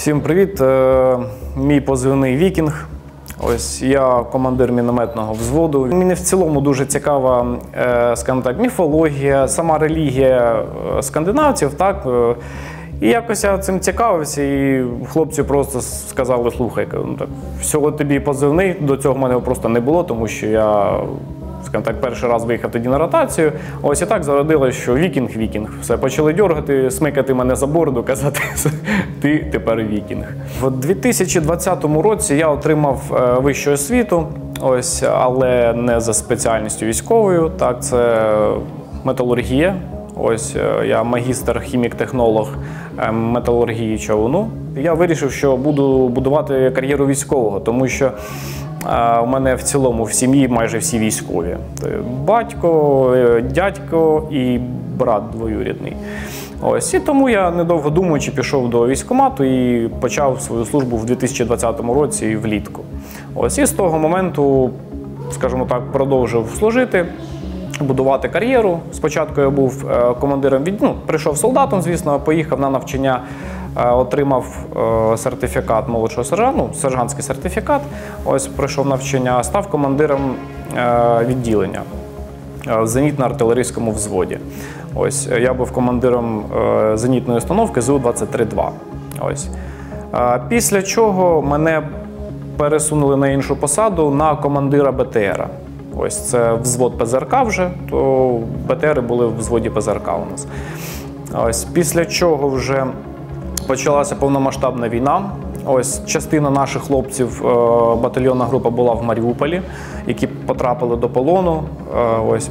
Всім привіт! Мій позивний «Вікінг». Ось я командир мінометного взводу. Мені в цілому дуже цікава, скажімо так, міфологія, сама релігія скандинавців, так. І якось я цим цікавився, і хлопці просто сказали: слухай, ну так, всього тобі позивний, до цього в мене просто не було, тому що я, скажімо так, перший раз виїхав тоді на ротацію. Ось і так зародилось, що вікінг. Все, почали дьоргати, смикати мене за бороду, казати: ти тепер вікінг. В 2020 році я отримав вищу освіту, ось, але не за спеціальністю військовою, так, це металургія. Ось я магістр хімік-технолог металургії човну. Я вирішив, що буду будувати кар'єру військового, тому що у мене в цілому в сім'ї майже всі військові. Батько, дядько і брат двоюрідний. Ось, і тому я, недовго думаючи, пішов до військкомату і почав свою службу в 2020 році влітку. Ось, і з того моменту, скажімо так, продовжив служити, будувати кар'єру. Спочатку я був командиром, прийшов солдатом, звісно, поїхав на навчання, отримав сертифікат молодшого сержанта, сержантський сертифікат. Ось пройшов навчання, став командиром відділення в зенітно-артилерійському взводі. Ось я був командиром зенітної установки ЗУ-23-2. Ось. Після чого мене пересунули на іншу посаду, на командира БТРа. Ось це взвод ПЗРК вже, то БТРи були в взводі ПЗРК у нас. Ось після чого вже почалася повномасштабна війна. Ось частина наших хлопців, батальйонна група була в Маріуполі, які потрапили до полону. Ось.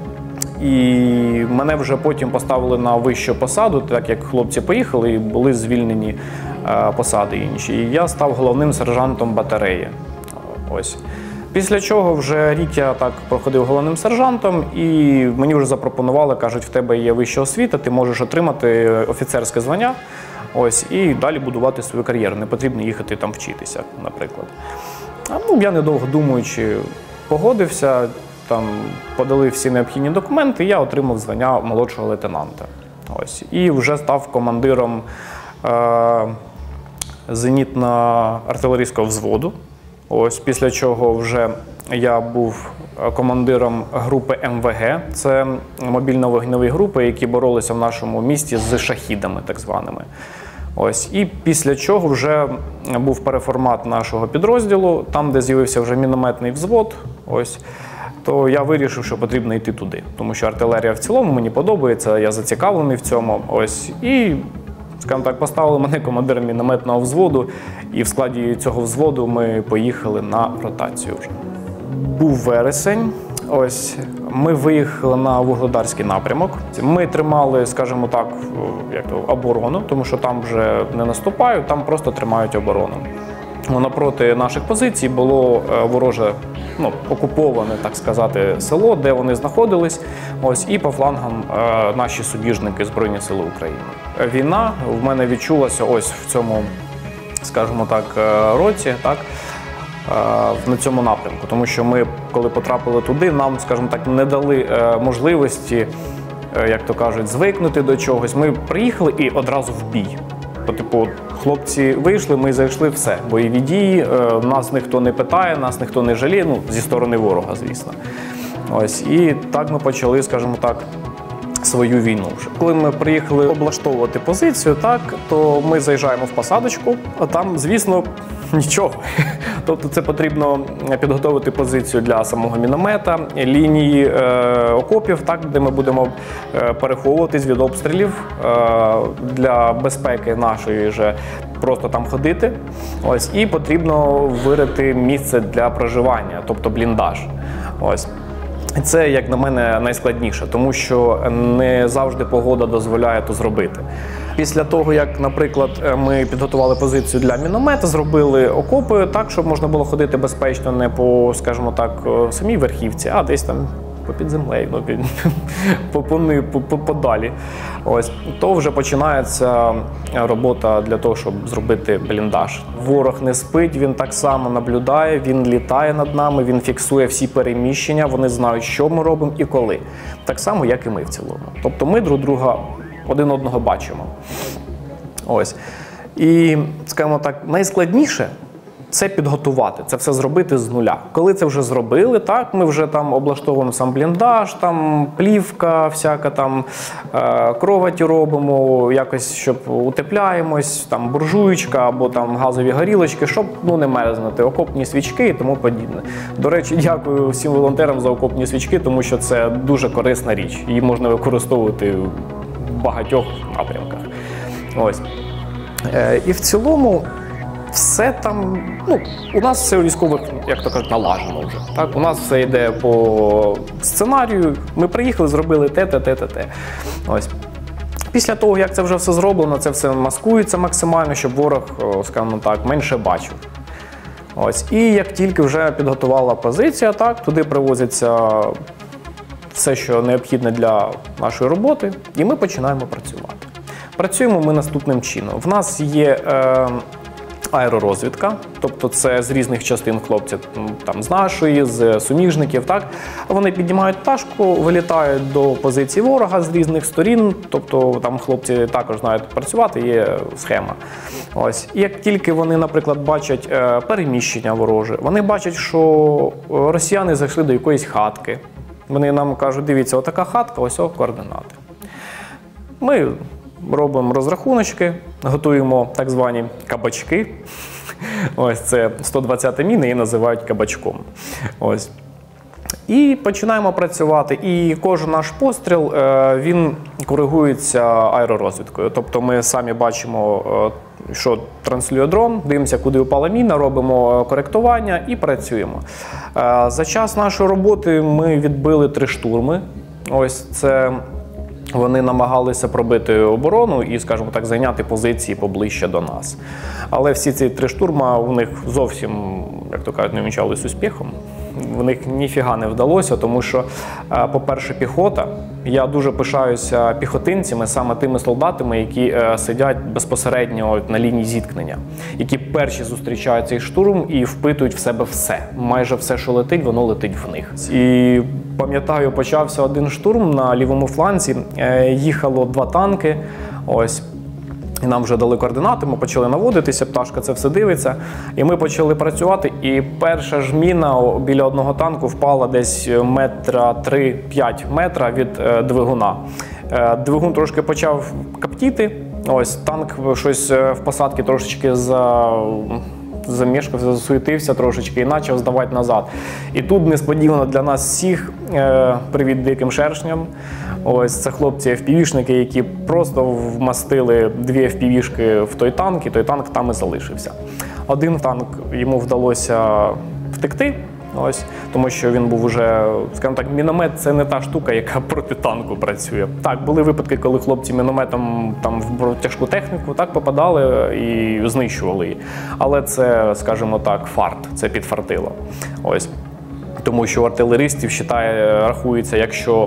І мене вже потім поставили на вищу посаду, так як хлопці поїхали і були звільнені посади інші. І я став головним сержантом батареї. Ось. Після чого вже рік я так проходив головним сержантом, і мені вже запропонували, кажуть, в тебе є вища освіта, ти можеш отримати офіцерське звання, ось, і далі будувати свою кар'єру. Не потрібно їхати там вчитися, наприклад. Я, недовго думаючи, погодився, там подали всі необхідні документи, і я отримав звання молодшого лейтенанта. Ось, і вже став командиром зенітно-артилерійського взводу. Ось, після чого вже я був командиром групи МВГ. Це мобільно-вогневі групи, які боролися в нашому місті з шахідами, так званими. Ось, і після чого вже був переформат нашого підрозділу, там, де з'явився вже мінометний взвод. Ось, то я вирішив, що потрібно йти туди, тому що артилерія в цілому мені подобається, я зацікавлений в цьому. Ось, і, скажімо так, поставили мене командиром мінометного взводу, і в складі цього взводу ми поїхали на ротацію вже. Був вересень, ось, ми виїхали на Вугледарський напрямок. Ми тримали, скажімо так, оборону, тому що там вже не наступають, там просто тримають оборону. Напроти наших позицій було вороже, окуповане, так сказати, село, де вони знаходились. Ось, і по флангам наші субіжники Збройні Сили України. Війна в мене відчулася ось в цьому, скажімо так, році, так, на цьому напрямку. Тому що ми, коли потрапили туди, нам, скажімо так, не дали можливості, як то кажуть, звикнути до чогось. Ми приїхали і одразу в бій. Типу, хлопці вийшли, ми зайшли, все. Бойові дії, нас ніхто не питає, нас ніхто не жаліє, зі сторони ворога, звісно. Ось, і так ми почали, скажімо так, свою війну вже. Коли ми приїхали облаштовувати позицію, так, то ми заїжджаємо в посадочку, а там, звісно, нічого. Тобто це потрібно підготовити позицію для самого міномета, лінії окопів, так, де ми будемо переховуватись від обстрілів для безпеки нашої вже, просто там ходити. Ось, і потрібно вирити місце для проживання, тобто бліндаж. Ось. Це, як на мене, найскладніше, тому що не завжди погода дозволяє то зробити. Після того, як, наприклад, ми підготували позицію для міномета, зробили окопи так, щоб можна було ходити безпечно не по, скажімо так, самій верхівці, а десь там попід землею, подалі. Ось, то вже починається робота для того, щоб зробити бліндаж. Ворог не спить, він так само наблюдає, він літає над нами, він фіксує всі переміщення, вони знають, що ми робимо і коли. Так само, як і ми в цілому. Тобто ми друг друга один одного бачимо. Ось. І, скажімо так, найскладніше це підготувати, це все зробити з нуля. Коли це вже зробили, так, ми вже там облаштовуємо сам бліндаж, там плівка, всяка там кроваті робимо, якось, щоб утепляємось, там буржуєчка або там газові горілочки, щоб не мерзнути, окопні свічки і тому подібне. До речі, дякую всім волонтерам за окопні свічки, тому що це дуже корисна річ. Її можна використовувати в багатьох напрямках. Ось. І в цілому все там, у нас все у військових, як то кажуть, налажено вже. Так? У нас все йде по сценарію, ми приїхали, зробили те. Ось. Після того, як це вже все зроблено, це все маскується максимально, щоб ворог, скажімо так, менше бачив. Ось. І як тільки вже підготувала позиція, так, туди привозиться все, що необхідне для нашої роботи, і ми починаємо працювати. Працюємо ми наступним чином. В нас є аеророзвідка, тобто це з різних частин хлопці, там, з нашої, з суміжників, так? Вони піднімають пташку, вилітають до позиції ворога з різних сторін, тобто там хлопці також знають працювати, є схема. Ось. І як тільки вони, наприклад, бачать переміщення вороже, вони бачать, що росіяни зайшли до якоїсь хатки, вони нам кажуть, дивіться, отака хатка, ось координати. Ми робимо розрахуночки, готуємо так звані кабачки. Ось це 120 міни, її називають кабачком. Ось. І починаємо працювати. І кожен наш постріл, він коригується аеророзвідкою. Тобто ми самі бачимо, що транслює дрон, дивимося, куди упала міна, робимо коректування і працюємо. За час нашої роботи ми відбили 3 штурми. Ось це вони намагалися пробити оборону і, скажімо так, зайняти позиції поближче до нас. Але всі ці 3 штурма у них зовсім, як то кажуть, не вінчались успіхом. В них ніфіга не вдалося, тому що, по-перше, піхота. Я дуже пишаюся піхотинцями, саме тими солдатами, які сидять безпосередньо на лінії зіткнення, які перші зустрічають цей штурм і впитують в себе все. Майже все, що летить, воно летить в них. І пам'ятаю, почався один штурм на лівому фланзі, їхало 2 танки, ось. І нам вже дали координати, ми почали наводитися, пташка це все дивиться. І ми почали працювати, і перша ж міна біля одного танку впала десь 3-5 метра від двигуна. Двигун трошки почав каптіти, ось танк щось в посадці трошечки замішкався, засуетився трошечки і почав здавати назад. І тут несподівано для нас всіх, привіт диким шершням, ось це хлопці FPV-шники, які просто вмастили 2 FPV-шки в той танк, і той танк там і залишився. Один танк йому вдалося втекти, ось, тому що він був уже, скажімо так, міномет – це не та штука, яка проти танку працює. Так, були випадки, коли хлопці мінометом там в тяжку техніку так попадали і знищували її. Але це, скажімо так, фарт, це підфартило. Ось. Тому що у артилеристів рахується, якщо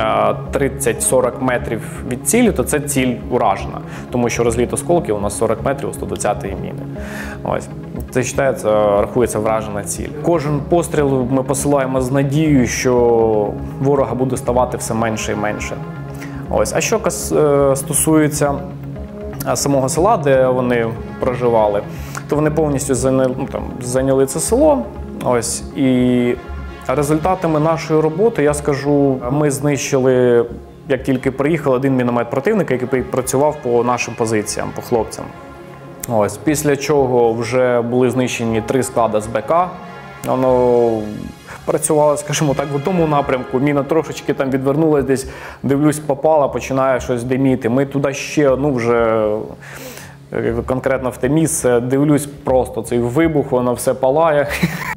30-40 метрів від цілі, то це ціль уражена. Тому що розліт осколків у нас 40 метрів у 120-ї міни. Ось. Це рахується вражена ціль. Кожен постріл ми посилаємо з надією, що ворога буде ставати все менше і менше. Ось. А що стосується самого села, де вони проживали, то вони повністю зайняли це село. Ось. І результатами нашої роботи, я скажу, ми знищили, як тільки приїхав, 1 міномет противника, який працював по нашим позиціям, по хлопцям. Ось. Після чого вже були знищені 3 склади з БК. Воно працювало, скажімо так, в тому напрямку. Міна трошечки там відвернулась десь, дивлюсь, попала, починає щось диміти. Ми туди ще, вже конкретно в те місце, дивлюсь, просто цей вибух, воно все палає.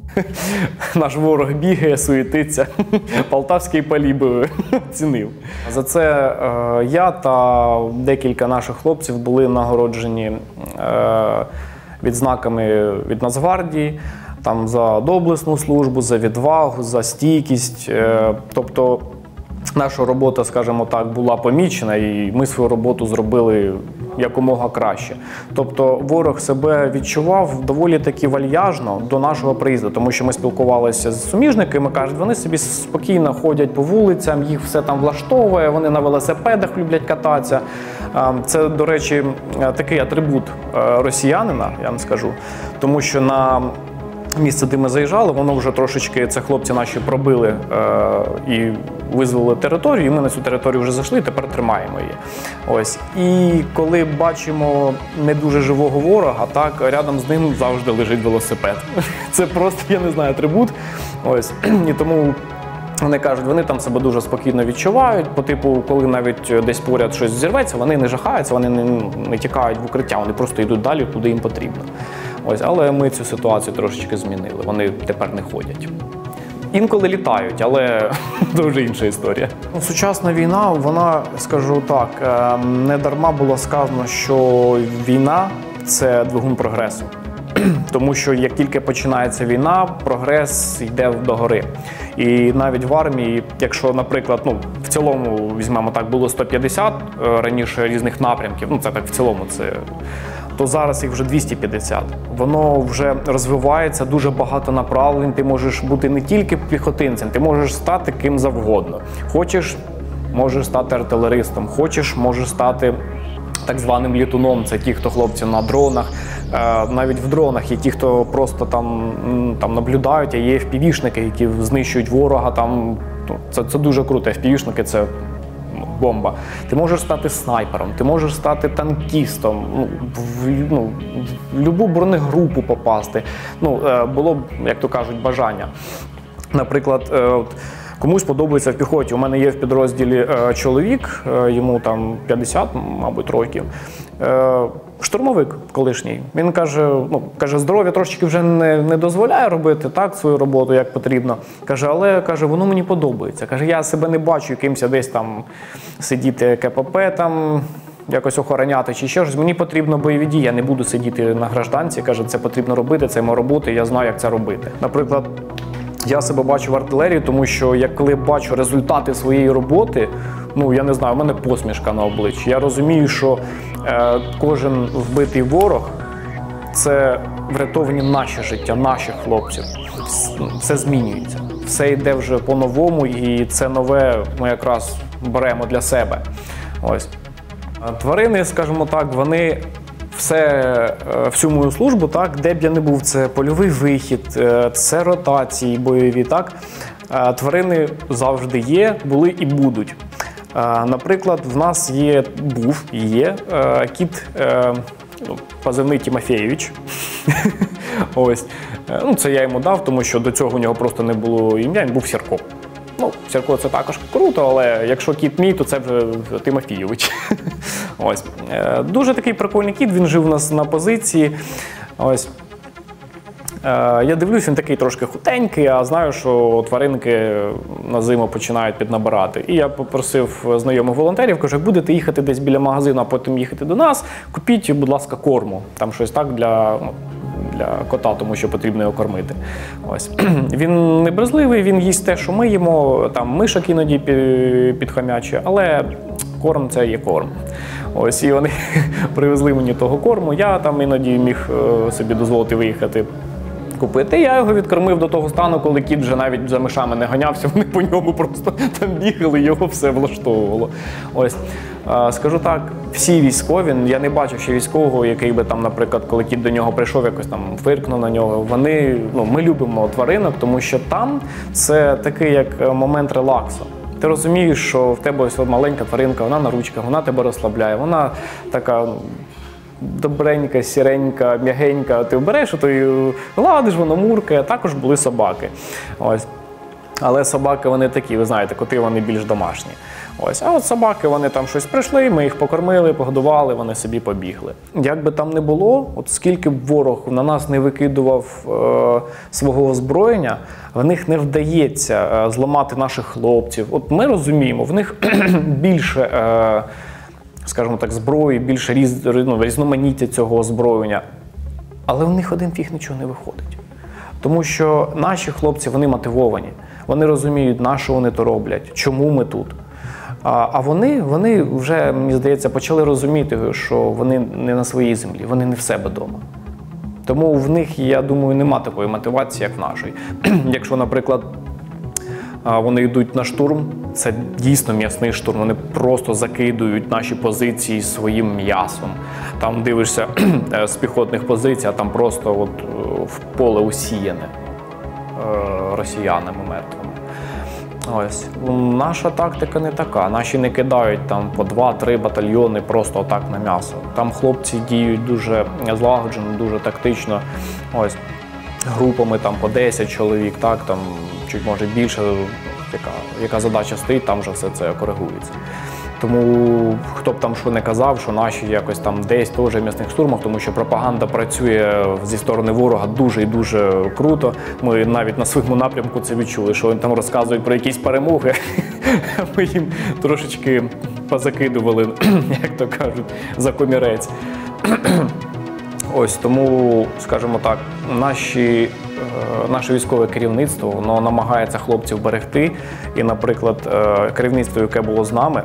Наш ворог бігає, суетиться. Полтавський полі би оцінив. За це я та декілька наших хлопців були нагороджені відзнаками від Нацгвардії, там за доблесну службу, за відвагу, за стійкість. Тобто наша робота, скажімо так, була помічена, і ми свою роботу зробили якомога краще. Тобто ворог себе відчував доволі таки вальяжно до нашого приїзду, тому що ми спілкувалися з суміжниками, кажуть, вони собі спокійно ходять по вулицям, їх все там влаштовує, вони на велосипедах люблять кататися. Це, до речі, такий атрибут росіянина, я вам скажу, тому що на місце, де ми заїжджали, воно вже трошечки, це хлопці наші пробили і визволили територію, і ми на цю територію вже зайшли, і тепер тримаємо її. Ось. І коли бачимо не дуже живого ворога, так, рядом з ним завжди лежить велосипед. Це просто, я не знаю, атрибут. Ось. І тому вони кажуть, вони там себе дуже спокійно відчувають, по типу, коли навіть десь поряд щось зірветься, вони не жахаються, вони не тікають в укриття, вони просто йдуть далі, куди їм потрібно. Ось, але ми цю ситуацію трошечки змінили, вони тепер не ходять. Інколи літають, але дуже інша історія. Сучасна війна, вона, скажу так, не дарма було сказано, що війна – це двигун прогресу. Тому що як тільки починається війна, прогрес йде догори. І навіть в армії, якщо, наприклад, в цілому, візьмемо так, було 150 раніше різних напрямків, це так в цілому, то зараз їх вже 250. Воно вже розвивається, дуже багато направлень, ти можеш бути не тільки піхотинцем, ти можеш стати ким завгодно. Хочеш – можеш стати артилеристом, хочеш – можеш стати так званим літуном, це ті, хто хлопці на дронах. Навіть в дронах є ті, хто просто там наблюдають, а є FPV-шники, які знищують ворога. Це дуже круто, FPV-шники – це бомба. Ти можеш стати снайпером, ти можеш стати танкістом, в будь-яку бронегрупу попасти. Було б, як то кажуть, бажання. Наприклад, комусь подобається в піхоті. У мене є в підрозділі чоловік, йому там 50, мабуть, років. Штурмовик колишній. Він каже, здоров'я трошечки вже не дозволяє робити так свою роботу, як потрібно. Каже, але воно мені подобається. Каже, я себе не бачу якимось десь там сидіти КПП, там якось охороняти чи ще щось. Мені потрібно бойові дії, я не буду сидіти на гражданці. Каже, це потрібно робити, це моя робота, я знаю, як це робити. Наприклад, я себе бачу в артилерії, тому що коли бачу результати своєї роботи, я не знаю, у мене посмішка на обличчі. Я розумію, що кожен вбитий ворог – це врятовані наші життя, наших хлопців. Все змінюється, все йде вже по-новому, і це нове ми якраз беремо для себе. Ось. Тварини, скажімо так, вони всю мою службу, так, де б я не був, це польовий вихід, це ротації бойові, так, тварини завжди є, були і будуть. Наприклад, в нас був і є кіт, позивний Тімофєєвич. Ось. Це я йому дав, тому що до цього у нього просто не було ім'я, він був Сірко. Сірко – це також круто, але якщо кіт мій, то це вже Тимофійович. Ось. Дуже такий прикольний кіт, він жив у нас на позиції. Ось. Я дивлюсь, він такий трошки худенький, а знаю, що тваринки на зиму починають піднабирати. І я попросив знайомих волонтерів, кажу, як будете їхати десь біля магазину, а потім їхати до нас, купіть, будь ласка, корму. Там щось так для кота, тому що потрібно його кормити. Ось. Він не брезливий, він їсть те, що ми їмо, там мишок іноді підхомячує, але корм – це є корм. Ось, і вони привезли мені того корму, я там іноді міг собі дозволити виїхати купити. Я його відкормив до того стану, коли кіт вже навіть за мишами не ганявся, вони по ньому просто там бігали, його все влаштовувало. Ось. Скажу так, всі військові, я не бачив ще військового, який би там, наприклад, коли кіт до нього прийшов, якось там фиркнув на нього. Ми любимо тваринок, тому що там це такий як момент релаксу. Ти розумієш, що в тебе ось маленька тваринка, вона на ручках, вона тебе розслабляє, вона така добренька, сіренька, м'ягенька. Ти береш, то й гладиш, воно муркає. Також були собаки. Ось. Але собаки вони такі, ви знаєте, коти вони більш домашні. Ось. А от собаки, вони там щось прийшли, ми їх покормили, погодували, вони собі побігли. Як би там не було, от скільки б ворог на нас не викидував свого озброєння, в них не вдається зламати наших хлопців. От ми розуміємо, в них більше, скажімо так, зброї, більше різноманіття цього озброєння. Але в них один фіг нічого не виходить. Тому що наші хлопці, вони мотивовані. Вони розуміють, на що вони то роблять, чому ми тут. А вони вже, мені здається, почали розуміти, що вони не на своїй землі, вони не в себе вдома. Тому в них, я думаю, нема такої мотивації, як в нашій. Якщо, наприклад, вони йдуть на штурм, це дійсно м'ясний штурм, вони просто закидують наші позиції своїм м'ясом. Там дивишся з піхотних позицій, а там просто от в поле усіяне росіянами мертвими. Ось. Наша тактика не така. Наші не кидають там по 2-3 батальйони просто отак на м'ясо. Там хлопці діють дуже злагоджено, дуже тактично. Ось. Групами там по 10 чоловік, так, там чуть може більше, яка задача стоїть, там вже все це коригується. Тому хто б там що не казав, що наші якось там десь теж в м'ясних штурмах, тому що пропаганда працює зі сторони ворога дуже і дуже круто. Ми навіть на своєму напрямку це відчули, що вони там розказують про якісь перемоги, а ми їм трошечки позакидували, як то кажуть, за комірець. Ось тому, скажімо так, наше військове керівництво, воно намагається хлопців берегти. І, наприклад, керівництво, яке було з нами,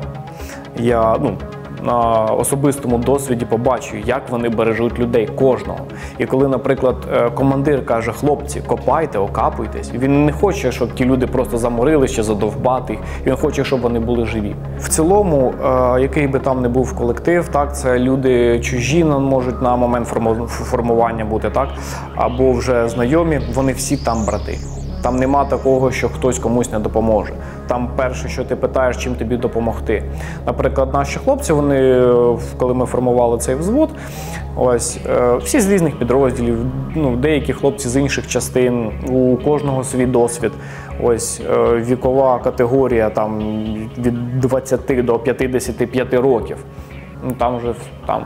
я на особистому досвіді побачив, як вони бережуть людей, кожного. І коли, наприклад, командир каже: хлопці, копайте, окапуйтесь, він не хоче, щоб ті люди просто заморили чи задовбати їх, він хоче, щоб вони були живі. В цілому, який би там не був колектив, так, це люди чужі можуть на момент формування бути, так, або вже знайомі, вони всі там брати. Там нема такого, що хтось комусь не допоможе. Там перше, що ти питаєш, чим тобі допомогти. Наприклад, наші хлопці, вони, коли ми формували цей взвод, ось, всі з різних підрозділів, деякі хлопці з інших частин, у кожного свій досвід. Ось, вікова категорія там, від 20 до 55 років. Там вже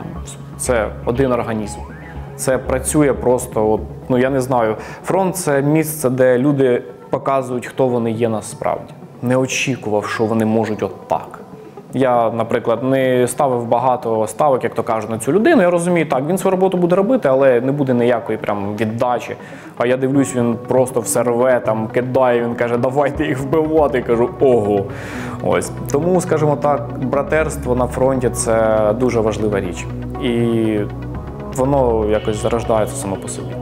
це один організм. Це працює просто, я не знаю, фронт – це місце, де люди показують, хто вони є насправді. Не очікував, що вони можуть так. Я, наприклад, не ставив багато ставок, як то кажуть, на цю людину. Я розумію, так, він свою роботу буде робити, але не буде ніякої прям віддачі. А я дивлюсь, він просто все рве, там, кидає, він каже: давайте їх вбивати. Я кажу: ого. Ось. Тому, скажімо так, братерство на фронті – це дуже важлива річ. І воно якось зарождається само по собі.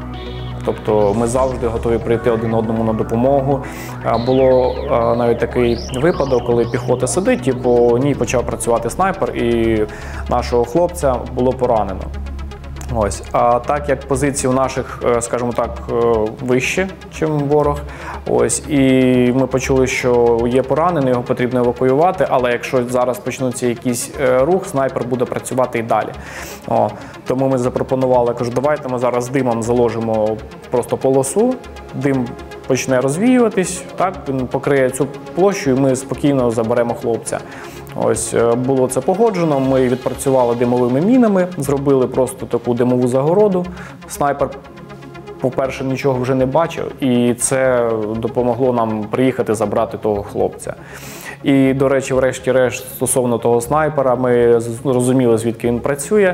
Тобто ми завжди готові прийти один одному на допомогу. Було навіть такий випадок, коли піхота сидить, і по ній почав працювати снайпер, і нашого хлопця було поранено. Ось. А так як позиції у наших, скажімо так, вище, ніж ворог, ось, і ми почули, що є поранений, його потрібно евакуювати, але якщо зараз почнуться якийсь рух, снайпер буде працювати і далі. Тому ми запропонували, кажу, давайте ми зараз димом заложимо просто полосу, дим почне розвіюватись, так, він покриє цю площу, і ми спокійно заберемо хлопця. Ось, було це погоджено, ми відпрацювали димовими мінами, зробили просто таку димову загороду. Снайпер, по-перше, нічого вже не бачив, і це допомогло нам приїхати забрати того хлопця. І, до речі, врешті-решт, стосовно того снайпера, ми розуміли, звідки він працює.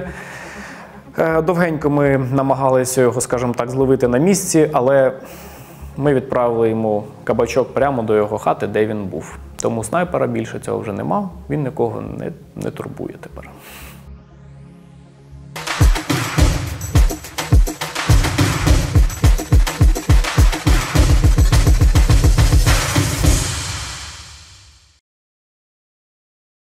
Довгенько ми намагалися його, скажімо так, зловити на місці, але ми відправили йому кабачок прямо до його хати, де він був. Тому снайпера більше цього вже нема, він нікого не турбує тепер.